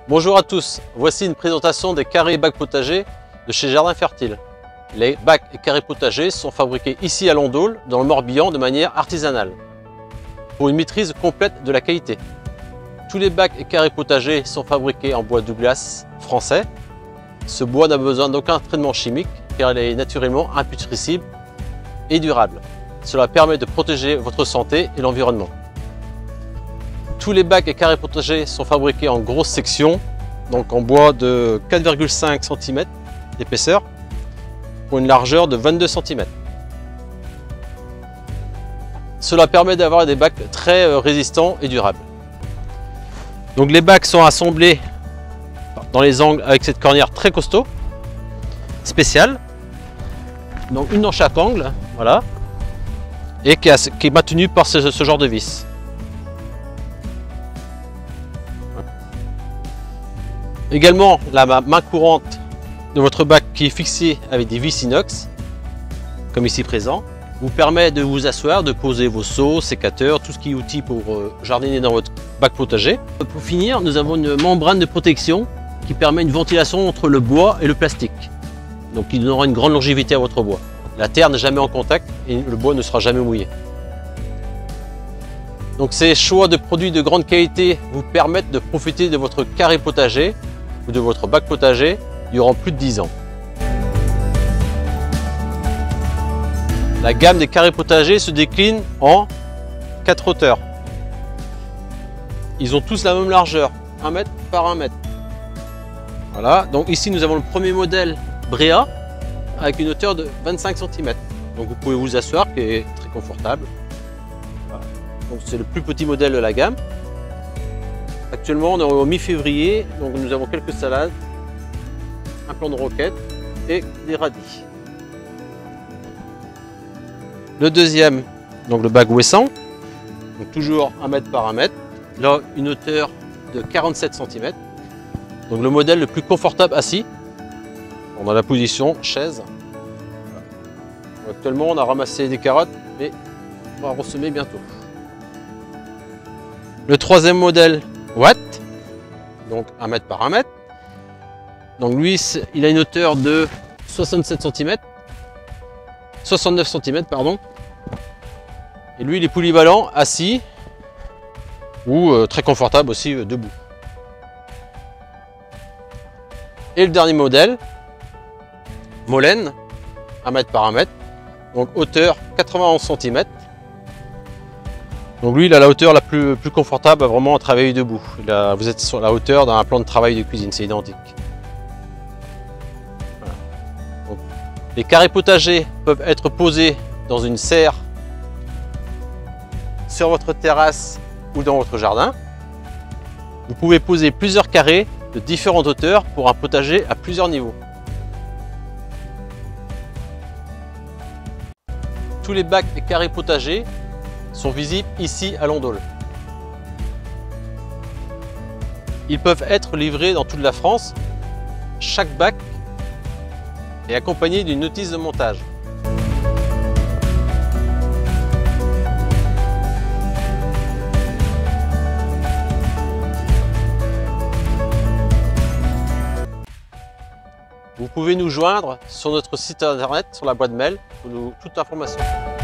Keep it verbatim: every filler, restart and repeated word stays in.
Bonjour à tous, voici une présentation des carrés et bacs potagers de chez Jardin Fertile. Les bacs et carrés potagers sont fabriqués ici à Landaules, dans le Morbihan, de manière artisanale, pour une maîtrise complète de la qualité. Tous les bacs et carrés potagers sont fabriqués en bois Douglas français. Ce bois n'a besoin d'aucun traitement chimique car il est naturellement imputrescible et durable. Cela permet de protéger votre santé et l'environnement. Tous les bacs et carrés potagers sont fabriqués en grosses sections, donc en bois de quatre virgule cinq centimètres d'épaisseur pour une largeur de vingt-deux centimètres. Cela permet d'avoir des bacs très résistants et durables. Donc les bacs sont assemblés dans les angles avec cette cornière très costaud, spéciale. Donc une dans chaque angle, voilà, et qui, a, qui est maintenue par ce, ce genre de vis. Également la main courante de votre bac qui est fixée avec des vis inox, comme ici présent, vous permet de vous asseoir, de poser vos seaux, sécateurs, tout ce qui est outil pour jardiner dans votre bac potager. Pour finir, nous avons une membrane de protection qui permet une ventilation entre le bois et le plastique. Donc il donnera une grande longévité à votre bois. La terre n'est jamais en contact et le bois ne sera jamais mouillé. Donc ces choix de produits de grande qualité vous permettent de profiter de votre carré potager ou de votre bac potager durant plus de dix ans. La gamme des carrés potagers se décline en quatre hauteurs. Ils ont tous la même largeur, un mètre par un mètre. Voilà, donc ici nous avons le premier modèle Brea avec une hauteur de vingt-cinq centimètres. Donc vous pouvez vous asseoir, qui est très confortable. Voilà. Donc c'est le plus petit modèle de la gamme. Actuellement on est au mi-février, donc nous avons quelques salades, un plant de roquette et des radis. Le deuxième, donc le bac Ouessant, donc toujours un mètre par un mètre, là une hauteur de quarante-sept centimètres. Donc le modèle le plus confortable assis, dans la position chaise. Voilà. Actuellement on a ramassé des carottes, mais on va ressemer bientôt. Le troisième modèle Watt, donc un mètre par un mètre. Donc lui, il a une hauteur de soixante-sept centimètres. soixante-neuf centimètres, pardon. Et lui, il est polyvalent, assis, ou euh, très confortable aussi euh, debout. Et le dernier modèle, Molène, un mètre par un mètre. Donc hauteur quatre-vingt-onze centimètres. Donc lui, il a la hauteur la plus, plus confortable vraiment à travailler debout. Il a, vous êtes sur la hauteur d'un plan de travail de cuisine, c'est identique. Voilà. Donc, les carrés potagers peuvent être posés dans une serre, sur votre terrasse ou dans votre jardin. Vous pouvez poser plusieurs carrés de différentes hauteurs pour un potager à plusieurs niveaux. Tous les bacs et carrés potagers sont visibles ici à Landaules. Ils peuvent être livrés dans toute la France. Chaque bac est accompagné d'une notice de montage. Vous pouvez nous joindre sur notre site internet, sur la boîte mail, pour nous, toute information.